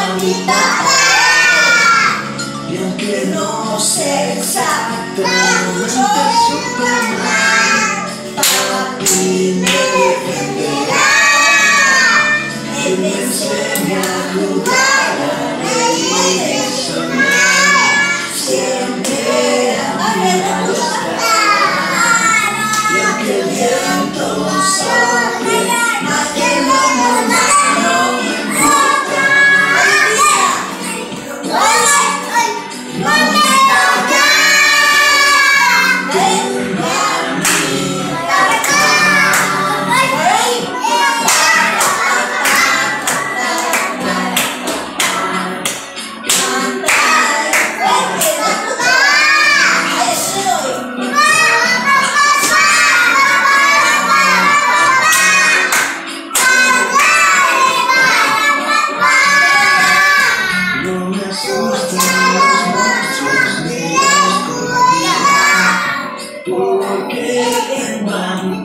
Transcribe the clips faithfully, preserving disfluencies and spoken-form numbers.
mamita, y aunque no sé exactamente su tomar, papi me defenderá. Él me enseña a jugar, a reír y soñar, siempre a mí a gustar. Y aunque el viento sople, más que no no me importa.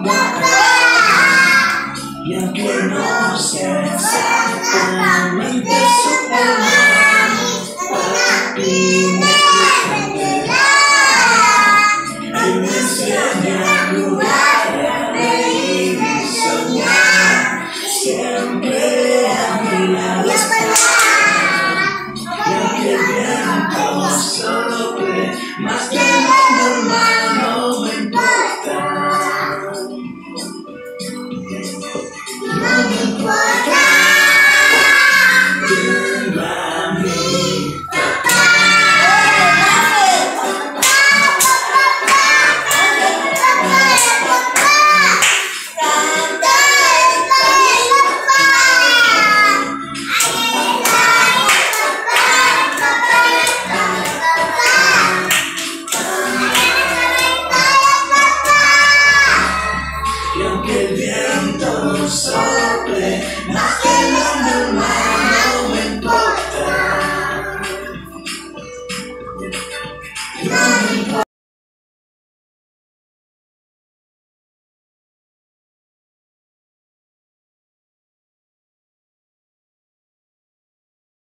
Y aunque no sé exactamente